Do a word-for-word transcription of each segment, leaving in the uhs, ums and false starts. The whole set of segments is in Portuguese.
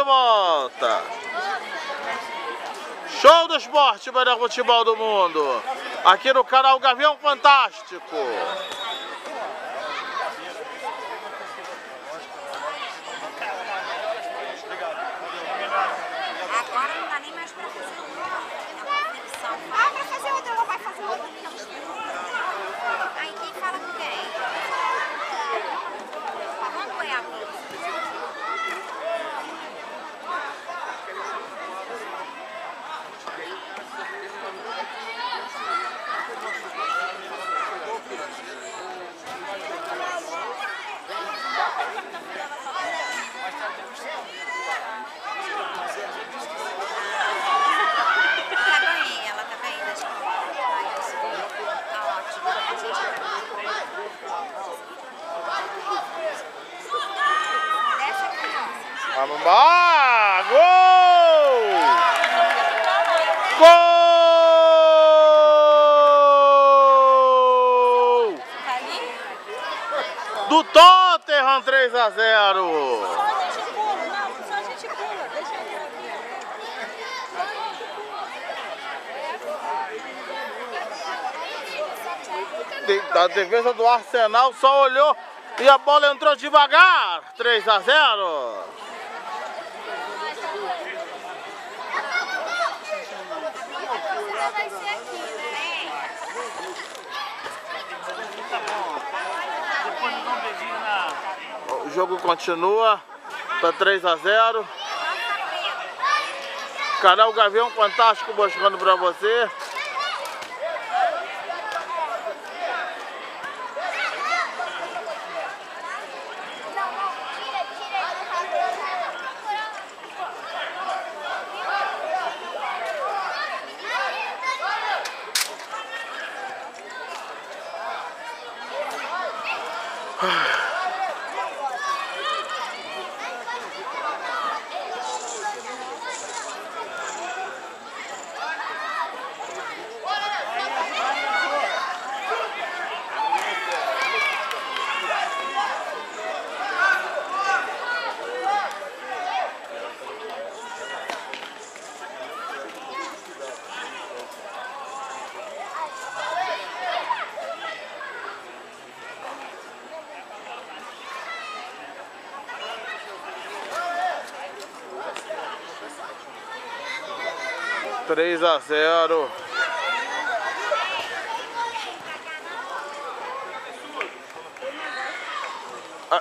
volta. Show do esporte, melhor futebol do mundo. Aqui no canal Gavião Fantástico. Agora não dá nem mais pra fazer outra. Ah, pra fazer outra, ela vai fazer outra. Aí quem fala com quem? Vamos ganhar a bolsa. Vamos lá! Gol! Gol! Do Tottenham, três a zero. Só a gente pula, não, só a gente pula. Deixa eu ver aqui. Da defesa do Arsenal só olhou e a bola entrou devagar. três a zero. Vai ser aqui, né? O jogo continua, tá três a zero. Canal Gavião Fantástico mostrando pra você. três a zero. Ah.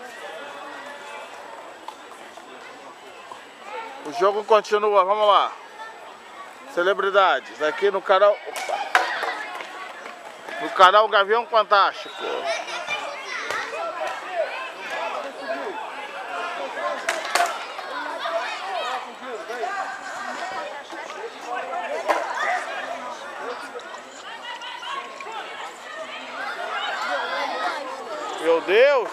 O jogo continua, vamos lá. Celebridades, aqui no canal... Opa. No canal Gavião Fantástico. Meu Deus!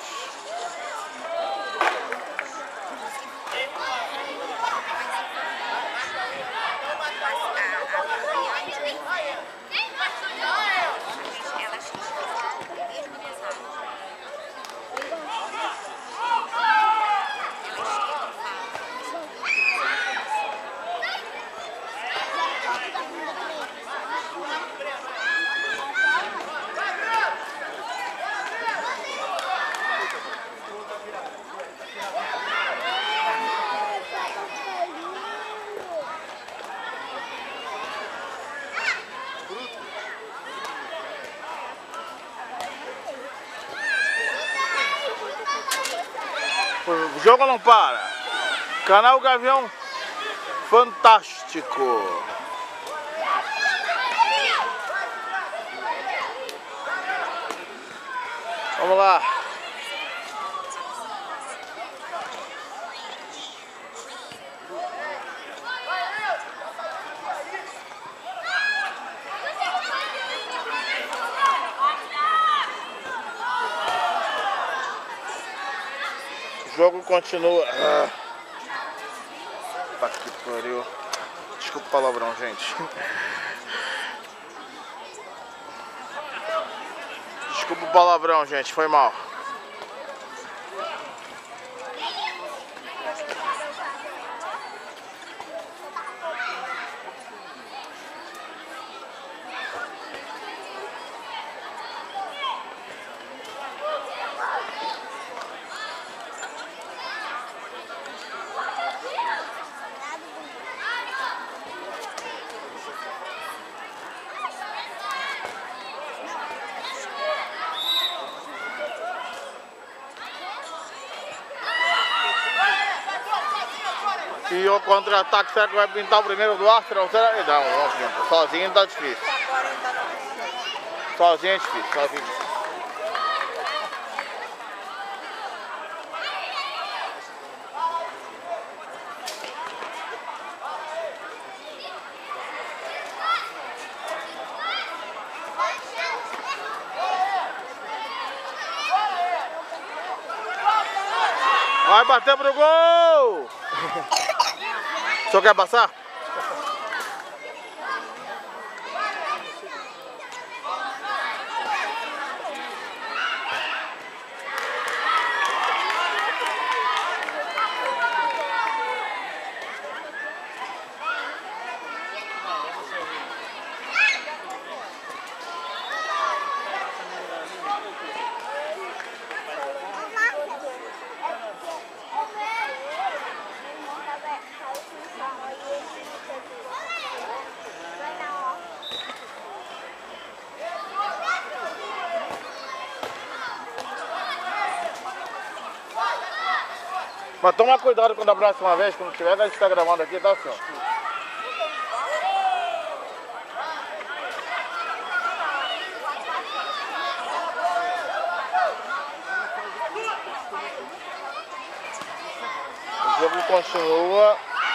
O jogo não para. Canal Gavião Fantástico. Vamos lá. O jogo continua. Ah. Tá que pariu. Desculpa o palavrão, gente. Desculpa o palavrão, gente. Foi mal. enviou contra-ataque. Será que vai pintar o primeiro do Arsenal? Será que não? Vamos pintar. Sozinho tá difícil. Sozinho é difícil. Sozinho é difícil. Vai bater pro gol! O senhor quer passar? Mas toma cuidado quando a próxima vez, quando tiver, que a gente tá gravando aqui, tá, senhor? O jogo continua.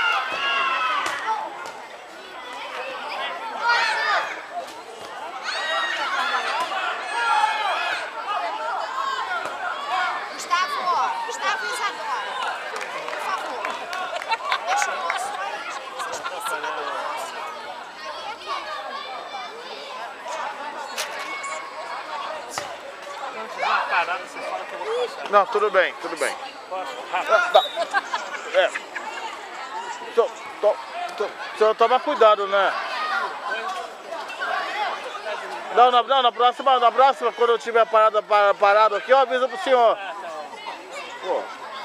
Gustavo, Gustavo Isadora. Por favor. Deixa o moço aí, gente. Vocês estão em cima do moço. Parado, você fala que eu vou passar. Não, tudo bem, tudo bem. Posso? Ah, Rápido. tá. É. Tô, tô, tô, tô, toma cuidado, né? Não, na, não, na próxima, na próxima, quando eu tiver parado, parado aqui, eu aviso pro senhor. Pô.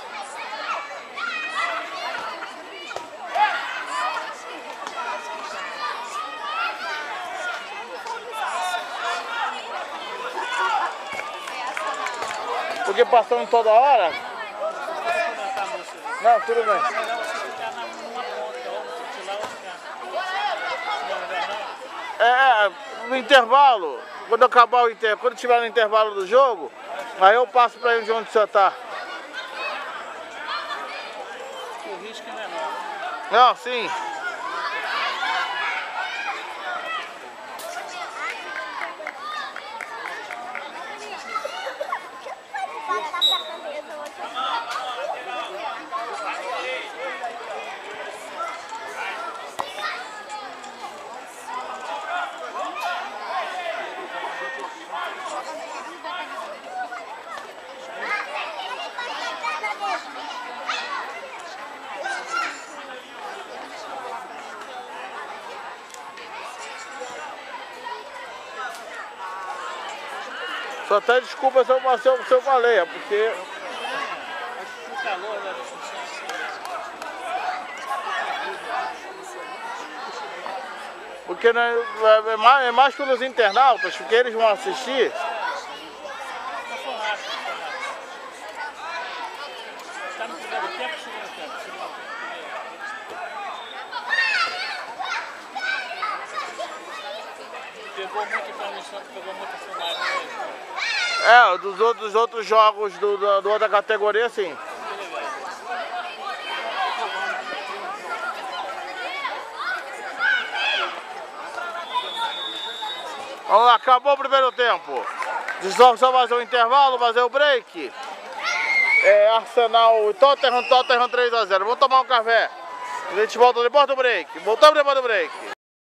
Porque passando toda hora? Não, tudo bem. É, no intervalo, quando acabar o intervalo, quando tiver no intervalo do jogo, aí eu passo pra ir de onde você tá. O risco é menor. Não, sim. Só até desculpa se eu, se eu, se eu falei, é porque... O calor da discussão. Porque né, é, mais, é mais pelos internautas, porque eles vão assistir. Está no primeiro tempo ou segundo tempo? Segundo tempo. Pegou muita transmissão, pegou muita filmagem. É, dos outros, outros jogos do, do, do outra categoria, sim. Vamos lá, acabou o primeiro tempo. Só, só fazer o intervalo, fazer o break. É, Arsenal e Tottenham, Tottenham três a zero. Vamos tomar um café. A gente volta depois do break. Voltamos depois do break.